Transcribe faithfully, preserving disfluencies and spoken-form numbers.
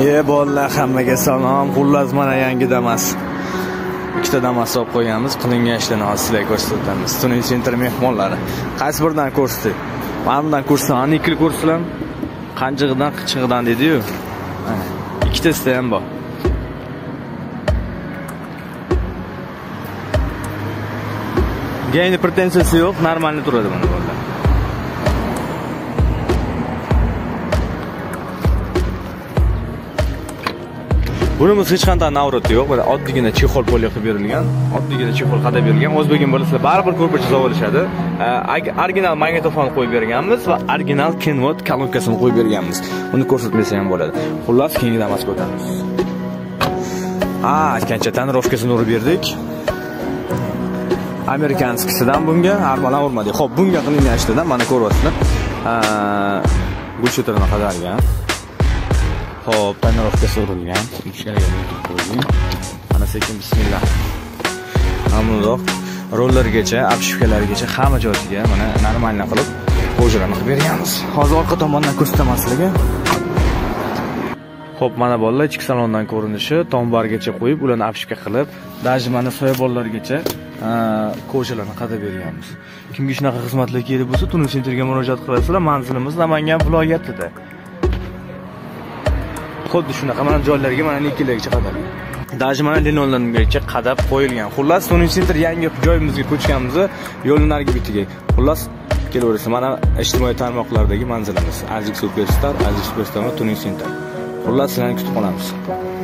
Ey bolalar, hammaga salom. Xullas mana yangi Damas. Ikkita Damas olib qo'yganmiz. Qilingan ishlarni hozir sizlarga ko'rsatamiz. Tuning Center mehmonlari. Qaysi biridan ko'rsatdi? Mana bundan ko'rsatgan, ikkili ko'rsatlam. Qanjig'idan, qichig'idan dedi-yu. Mana ikkitasida ham bor. Gain pretensiyasi yo'q, normalni turadi mana bunda. Bunimiz hech qanday navrati yo'q. Mana oddiygina chexol polya qilib berilgan. Oddiygina chexol qadab berilgan. O'zbekim bo'lsa baribir ko'rpacha sotib olishadi. Original magnitofon qo'yib berganmiz va original Kenwood kolonkasini qo'yib berganmiz. Uni ko'rsatmasa ham bo'ladi. Xullas, keyingi Damasga o'tamiz. Ha, aytgancha tonirovkasini urib berdik. Amerikanskisidan bunga armolan urmadik. Xo'p, bunga qilingan ishlardan mana ko'ryapsizlar. Gulshotirni qadargan. Xo'p, tonirovkasi urilgan. Ichkariga qo'ying. Mana sekin bismillah. Hamroq rollergacha, obshivkalarigacha hamma joyiga mana normalni qilib qo'shirani qilib berganmiz. Hozir orqa tomondan ko'rsataman sizlarga. Xo'p, mana bolalar ichki salondan ko'rinishi, tombargacha qo'yib, ularni obshivka qilib, даже mana soyabonlargacha ko'chalarni qadab berganmiz. Kimga shunaqa xizmatlar kerak bo'lsa, Tuning Centerga murojaat qilasizlar. Manzilimiz Namangan viloyatida. Xuddi shunaqa mana joylarga mana nikkelgacha qadab. Даже mana linollargacha qadab qo'yilgan. Xullas, Tuning Center yangi joyimizga ko'chganmiz, yo'lning narigi bitiga. Xullas, kelaverasiz. Mana ijtimoiy tarmoqlardagi manzilimiz. Aziz Superstar, Aziz Superstar va Tuning Center. Xullas, sizlarni kutib qolamiz.